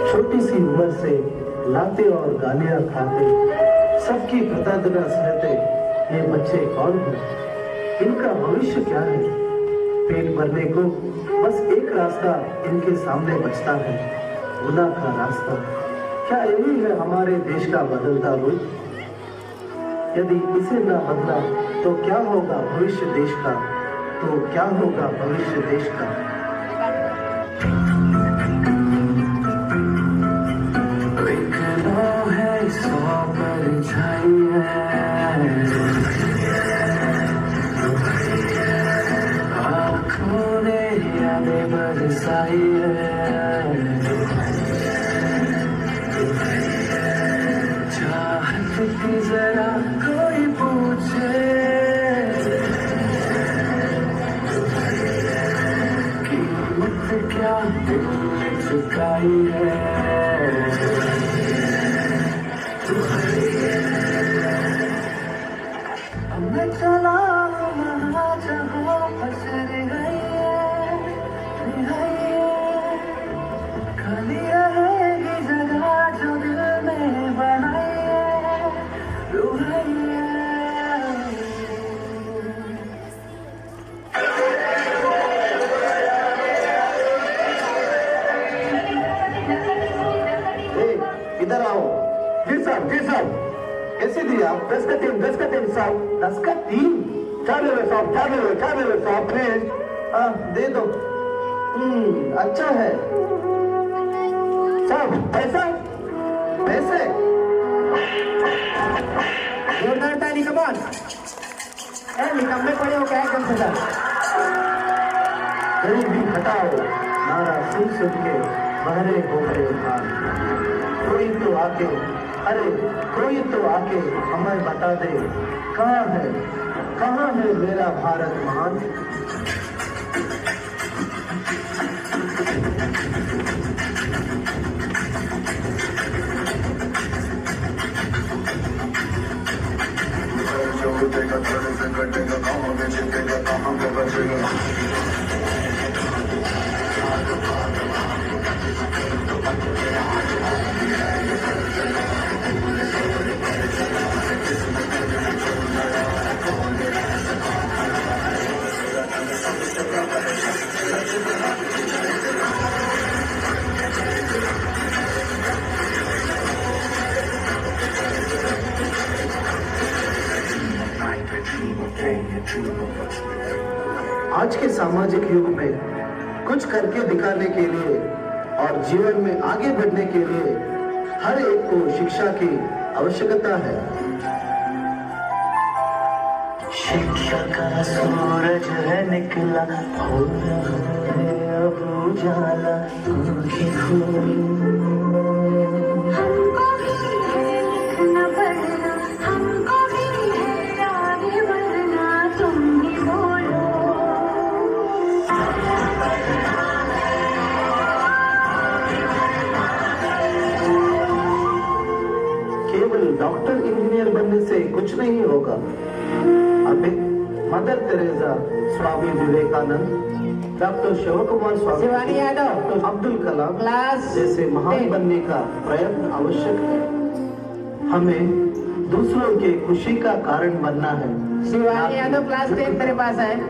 छोटी सी उम्र से लाते और गालियां खाते, सबकी प्रताड़ना सहते ये बच्चे कौन हैं? इनका भविष्य क्या है? पेट भरने को बस एक रास्ता इनके सामने बचता है, गुनाह का रास्ता। क्या यही है हमारे देश का बदलता रूप? यदि इसे न बदला तो क्या होगा भविष्य देश का? तो क्या होगा भविष्य देश का? आँखों ने यादें बरसाई चाहत की जरा कोई पूछे कीमत क्या दिल ने चुकाई मैं चला जहाँ फंस रही खाली रहेगी जगह जो दिल में बनाई इधर आओ। जी साहब, जी साहब, कैसे दिया? 10 का 3, 10 का 3 साहब। 10 का 3? क्या दे रहे साहब, क्या दे रहे साहब, प्लीज दे दो। अच्छा है साहब। पैसा? पैसे? जोरदार ताली, कम ऑन। निकम्मे पड़े हो क्या एकदम से? गरीबी हटाओ नारा सुन सुन के बहरे हो गए हाथ। कोई तो आके, अरे कोई तो आके हमें बता दे, कहाँ है मेरा भारत महान? आज के सामाजिक युग में कुछ करके दिखाने के लिए और जीवन में आगे बढ़ने के लिए हर एक को शिक्षा की आवश्यकता है। शिक्षा का सूरज है निकला, हो रहा है अब उजाला, डॉक्टर इंजीनियर बनने से कुछ नहीं होगा। अभी Mother Teresa, Swami Vivekananda, doctor Shiv Kumar Swami, Shivani Yadav, doctor Abdul Kalam जैसे महान बनने का प्रयत्न आवश्यक है। हमें दूसरों के खुशी का कारण बनना है। शिवानी यादव क्लास 10 मेरे पास है।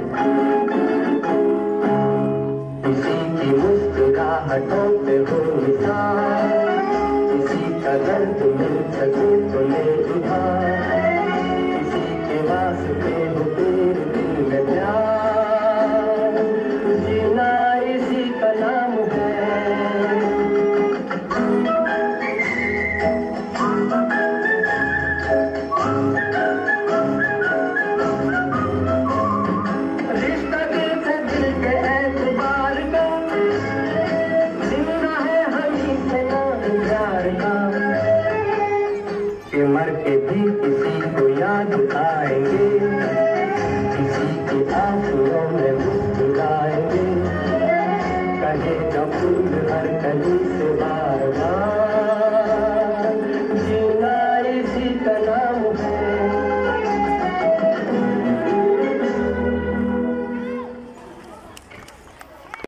किसी की मुस्कुराहटों पे हो निशान, किसी का दर्द मिल सके तो ले उधार, किसी के वास्ते हो तेरे दिल में प्यार, जीना इसी का नाम है। रिश्ता दिल से दिल के एतबार का, जीना है हमी से नाम प्यार का, कि मर के भी किसी को याद आएंगे, किसी के आंसुओं में मुस्कुराएंगे, कहे न फूल हर कली से बार बार।